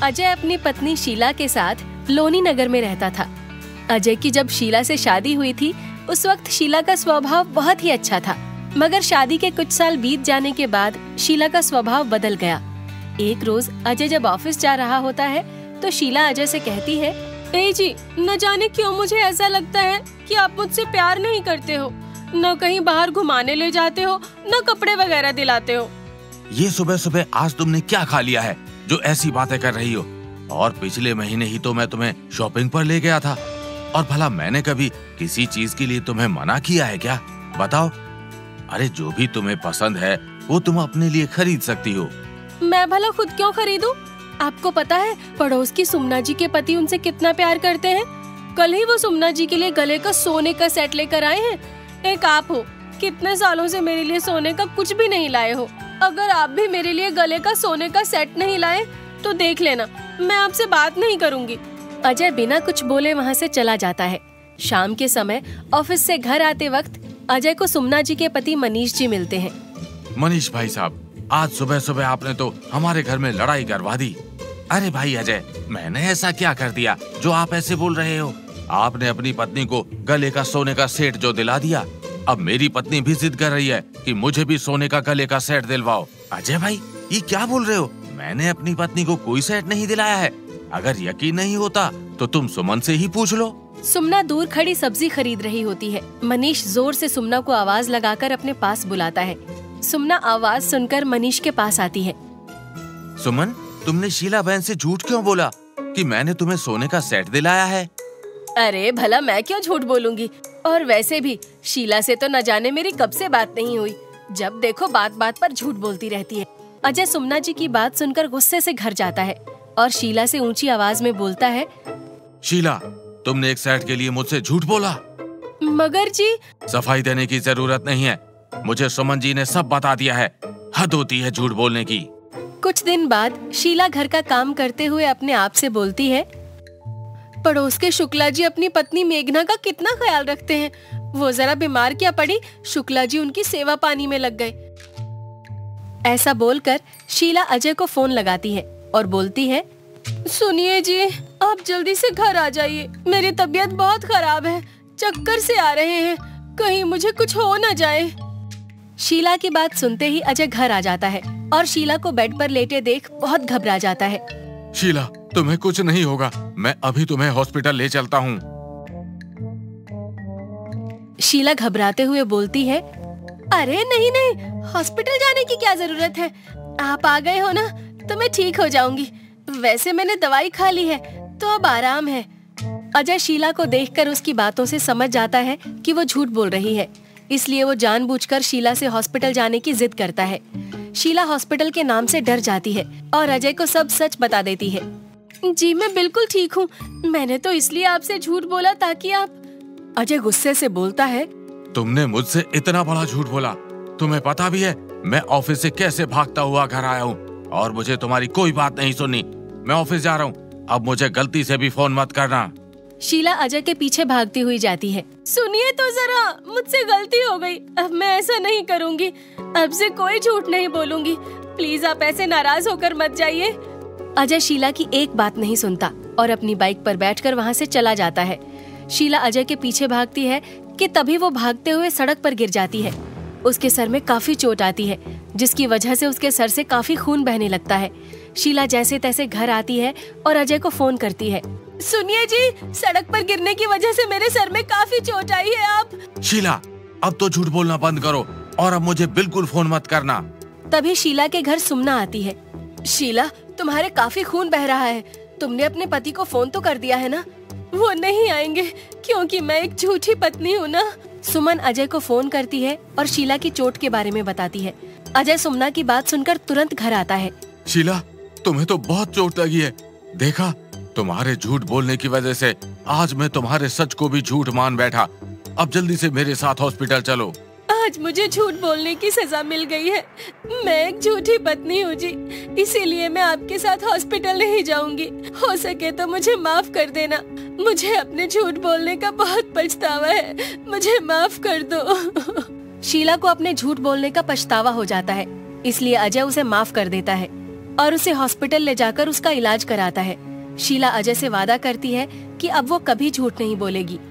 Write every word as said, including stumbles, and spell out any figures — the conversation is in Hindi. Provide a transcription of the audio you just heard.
अजय अपनी पत्नी शीला के साथ लोनी नगर में रहता था। अजय की जब शीला से शादी हुई थी उस वक्त शीला का स्वभाव बहुत ही अच्छा था, मगर शादी के कुछ साल बीत जाने के बाद शीला का स्वभाव बदल गया। एक रोज अजय जब ऑफिस जा रहा होता है तो शीला अजय से कहती है, ए जी, न जाने क्यों मुझे ऐसा लगता है कि आप मुझसे प्यार नहीं करते हो, न कहीं बाहर घुमाने ले जाते हो, न कपड़े वगैरह दिलाते हो। ये सुबह सुबह आज तुमने क्या खा लिया है जो ऐसी बातें कर रही हो? और पिछले महीने ही तो मैं तुम्हें शॉपिंग पर ले गया था, और भला मैंने कभी किसी चीज के लिए तुम्हें मना किया है क्या? बताओ। अरे जो भी तुम्हें पसंद है वो तुम अपने लिए खरीद सकती हो। मैं भला खुद क्यों खरीदूं? आपको पता है पड़ोस की सुमना जी के पति उनसे कितना प्यार करते हैं। कल ही वो सुमना जी के लिए गले का सोने का सेट लेकर आए हैं। एक आप हो, कितने सालों से मेरे लिए सोने का कुछ भी नहीं लाए हो। अगर आप भी मेरे लिए गले का सोने का सेट नहीं लाए तो देख लेना, मैं आपसे बात नहीं करूंगी। अजय बिना कुछ बोले वहाँ से चला जाता है। शाम के समय ऑफिस से घर आते वक्त अजय को सुमना जी के पति मनीष जी मिलते हैं। मनीष भाई साहब, आज सुबह सुबह आपने तो हमारे घर में लड़ाई करवा दी। अरे भाई अजय, मैंने ऐसा क्या कर दिया जो आप ऐसे बोल रहे हो? आपने अपनी पत्नी को गले का सोने का सेट जो दिला दिया, अब मेरी पत्नी भी जिद कर रही है कि मुझे भी सोने का गले का सेट दिलवाओ। अजय भाई, ये क्या बोल रहे हो? मैंने अपनी पत्नी को कोई सेट नहीं दिलाया है। अगर यकीन नहीं होता तो तुम सुमन से ही पूछ लो। सुमना दूर खड़ी सब्जी खरीद रही होती है। मनीष जोर से सुमना को आवाज लगाकर अपने पास बुलाता है। सुमना आवाज सुनकर मनीष के पास आती है। सुमन, तुमने शीला बहन से झूठ क्यों बोला कि मैंने तुम्हें सोने का सेट दिलाया है? अरे भला मैं क्यों झूठ बोलूंगी, और वैसे भी शीला से तो न जाने मेरी कब से बात नहीं हुई। जब देखो बात बात पर झूठ बोलती रहती है। अजय सुमना जी की बात सुनकर गुस्से से घर जाता है और शीला से ऊंची आवाज में बोलता है, शीला, तुमने एक सेट के लिए मुझसे झूठ बोला। मगर जी। सफाई देने की जरूरत नहीं है, मुझे सुमन जी ने सब बता दिया है। हद होती है झूठ बोलने की। कुछ दिन बाद शीला घर का काम करते हुए अपने आप से बोलती है, पड़ोस के शुक्ला जी अपनी पत्नी मेघना का कितना ख्याल रखते हैं। वो जरा बीमार क्या पड़ी, शुक्ला जी उनकी सेवा पानी में लग गए। ऐसा बोलकर शीला अजय को फोन लगाती है और बोलती है, सुनिए जी, आप जल्दी से घर आ जाइए, मेरी तबीयत बहुत खराब है, चक्कर से आ रहे हैं, कहीं मुझे कुछ हो न जाए। शीला की बात सुनते ही अजय घर आ जाता है और शीला को बेड पर लेटे देख बहुत घबरा जाता है। शीला, तुम्हें कुछ नहीं होगा, मैं अभी तुम्हें हॉस्पिटल ले चलता हूँ। शीला घबराते हुए बोलती है, अरे नहीं नहीं, हॉस्पिटल जाने की क्या जरूरत है, आप आ गए हो ना तो मैं ठीक हो जाऊंगी। वैसे मैंने दवाई खा ली है तो अब आराम है। अजय शीला को देखकर उसकी बातों से समझ जाता है कि वो झूठ बोल रही है, इसलिए वो जानबूझकर शीला से हॉस्पिटल जाने की जिद करता है। शीला हॉस्पिटल के नाम से डर जाती है और अजय को सब सच बता देती है। जी मैं बिल्कुल ठीक हूँ, मैंने तो इसलिए आपसे झूठ बोला ताकि आप। अजय गुस्से से बोलता है, तुमने मुझसे इतना बड़ा झूठ बोला, तुम्हें पता भी है मैं ऑफिस से कैसे भागता हुआ घर आया हूँ, और मुझे तुम्हारी कोई बात नहीं सुननी। मैं ऑफिस जा रहा हूँ, अब मुझे गलती से भी फोन मत करना। शीला अजय के पीछे भागती हुई जाती है। सुनिए तो जरा, मुझसे गलती हो गई, अब मैं ऐसा नहीं करूँगी, अब से कोई झूठ नहीं बोलूंगी, प्लीज आप ऐसे नाराज होकर मत जाइए। अजय शीला की एक बात नहीं सुनता और अपनी बाइक पर बैठकर वहाँ से चला जाता है। शीला अजय के पीछे भागती है कि तभी वो भागते हुए सड़क पर गिर जाती है। उसके सर में काफी चोट आती है, जिसकी वजह से उसके सर से काफी खून बहने लगता है। शीला जैसे तैसे घर आती है और अजय को फोन करती है। सुनिए जी, सड़क पर गिरने की वजह से मेरे सर में काफी चोट आई है। आप शीला, अब तो झूठ बोलना बंद करो और अब मुझे बिल्कुल फोन मत करना। तभी शीला के घर सुमना आती है। शीला, तुम्हारे काफी खून बह रहा है, तुमने अपने पति को फोन तो कर दिया है ना? वो नहीं आएंगे क्योंकि मैं एक झूठी पत्नी हूँ ना। सुमन अजय को फोन करती है और शीला की चोट के बारे में बताती है। अजय सुमना की बात सुनकर तुरंत घर आता है। शीला, तुम्हें तो बहुत चोट लगी है, देखा, तुम्हारे झूठ बोलने की वजह से आज मैं तुम्हारे सच को भी झूठ मान बैठा। अब जल्दी से मेरे साथ हॉस्पिटल चलो। आज मुझे झूठ बोलने की सजा मिल गई है, मैं एक झूठी पत्नी हूँ जी, इसीलिए मैं आपके साथ हॉस्पिटल नहीं जाऊंगी। हो सके तो मुझे माफ कर देना, मुझे अपने झूठ बोलने का बहुत पछतावा है, मुझे माफ कर दो। शीला को अपने झूठ बोलने का पछतावा हो जाता है, इसलिए अजय उसे माफ कर देता है। और उसे हॉस्पिटल ले जाकर उसका इलाज कराता है। शीला अजय से वादा करती है कि अब वो कभी झूठ नहीं बोलेगी